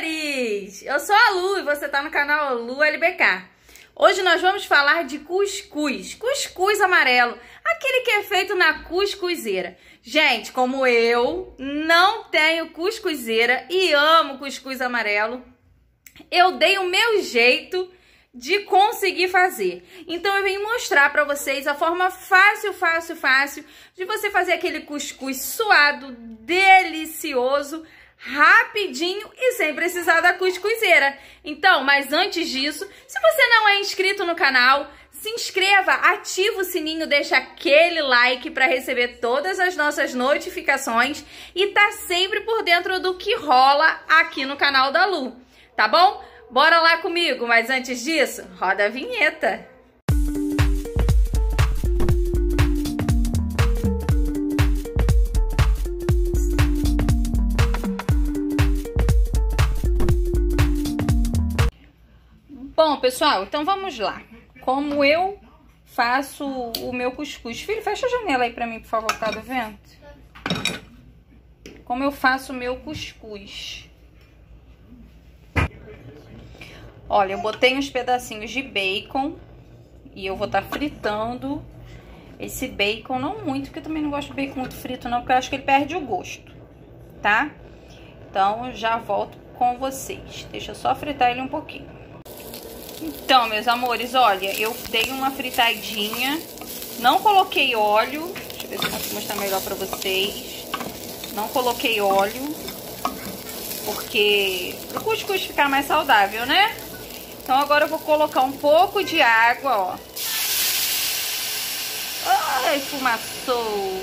amores! Eu sou a Lu e você tá no canal Lu LBK. Hoje nós vamos falar de cuscuz, cuscuz amarelo, aquele que é feito na cuscuzeira. Gente, como eu não tenho cuscuzeira e amo cuscuz amarelo, eu dei o meu jeito de conseguir fazer. Então eu vim mostrar para vocês a forma fácil de você fazer aquele cuscuz suado, delicioso, rapidinho e sem precisar da cuscuzeira. Então, mas antes disso, se você não é inscrito no canal, se inscreva, ativa o sininho, deixa aquele like para receber todas as nossas notificações e tá sempre por dentro do que rola aqui no canal da Lu, tá bom? Bora lá comigo, mas antes disso, roda a vinheta. Bom, pessoal, então vamos lá. Como eu faço o meu cuscuz. Filho, fecha a janela aí pra mim, por favor, tá do vento? Como eu faço o meu cuscuz. Olha, eu botei uns pedacinhos de bacon e eu vou estar fritando esse bacon, não muito, porque eu também não gosto de bacon muito frito não, porque eu acho que ele perde o gosto, tá? Então, eu já volto com vocês. Deixa eu só fritar ele um pouquinho. Então, meus amores, olha, eu dei uma fritadinha, não coloquei óleo, deixa eu ver se eu consigo mostrar melhor pra vocês. Não coloquei óleo, porque pro cuscuz ficar mais saudável, né? Então agora eu vou colocar um pouco de água, ó. Ai, fumaçou.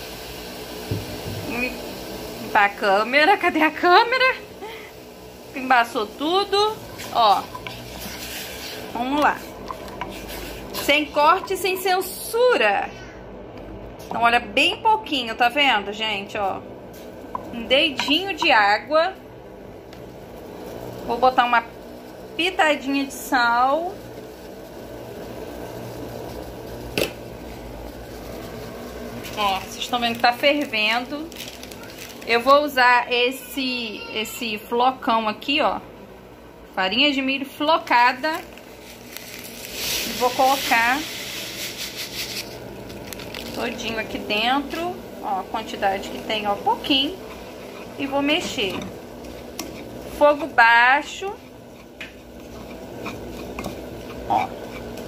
Limpar a câmera, cadê a câmera? Embaçou tudo, ó. Vamos lá. Sem corte, sem censura. Então olha, bem pouquinho, tá vendo, gente, ó. Um dedinho de água. Vou botar uma pitadinha de sal. Ó, vocês estão vendo que tá fervendo. Eu vou usar esse flocão aqui, ó. Farinha de milho flocada. E vou colocar todinho aqui dentro. Ó, a quantidade que tem, ó, pouquinho. E vou mexer. Fogo baixo. Ó. Tá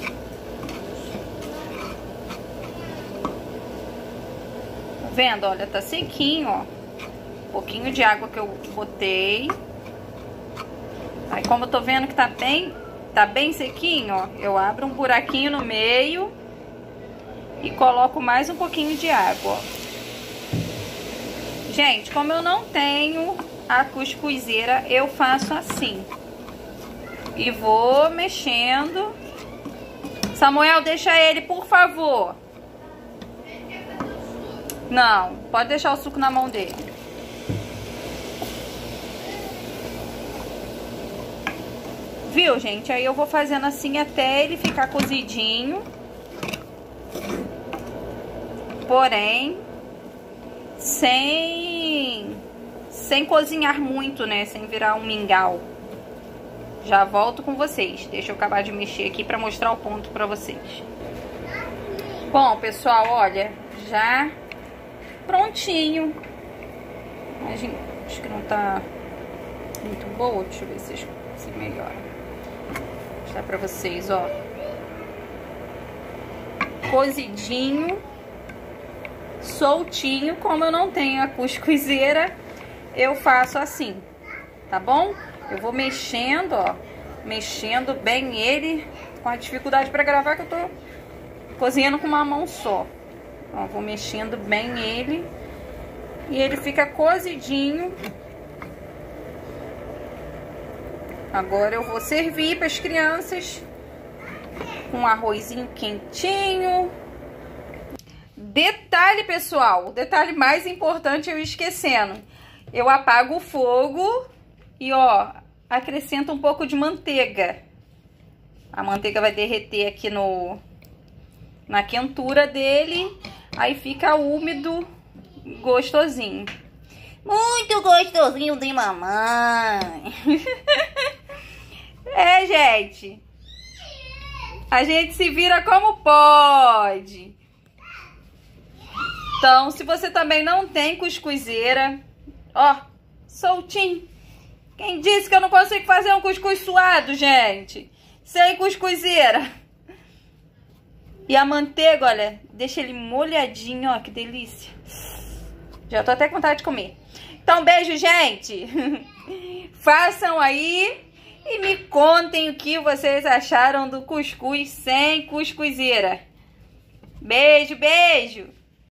vendo? Olha, tá sequinho, ó. Um pouquinho de água que eu botei. Aí, como eu tô vendo que tá bem sequinho, ó, eu abro um buraquinho no meio e coloco mais um pouquinho de água, ó. Gente, como eu não tenho a cuscuzeira, eu faço assim. E vou mexendo. Samuel, deixa ele, por favor. Não, pode deixar o suco na mão dele. Viu, gente? Aí eu vou fazendo assim até ele ficar cozidinho. Porém, sem cozinhar muito, né? Sem virar um mingau. Já volto com vocês. Deixa eu acabar de mexer aqui pra mostrar o ponto pra vocês. Bom, pessoal, olha, já prontinho. Acho que não tá muito boa. Deixa eu ver se melhora. Vou mostrar pra vocês, ó. Cozidinho, soltinho. Como eu não tenho a cuscuzeira, eu faço assim, tá bom? Eu vou mexendo, ó, mexendo bem ele, com a dificuldade pra gravar que eu tô cozinhando com uma mão só. Ó, vou mexendo bem ele e ele fica cozidinho. Agora eu vou servir para as crianças com um arrozinho quentinho. Detalhe, pessoal, o detalhe mais importante eu esquecendo. Eu apago o fogo e, ó, acrescento um pouco de manteiga. A manteiga vai derreter aqui na quentura dele, aí fica úmido, gostosinho. Muito gostosinho de mamãe. É, gente. A gente se vira como pode. Então, se você também não tem cuscuzeira, ó, soltinho. Quem disse que eu não consigo fazer um cuscuz suado, gente? Sem cuscuzeira. E a manteiga, olha, deixa ele molhadinho, ó, que delícia. Já tô até com vontade de comer. Então, beijo, gente. Façam aí e me contem o que vocês acharam do cuscuz sem cuscuzeira. Beijo, beijo.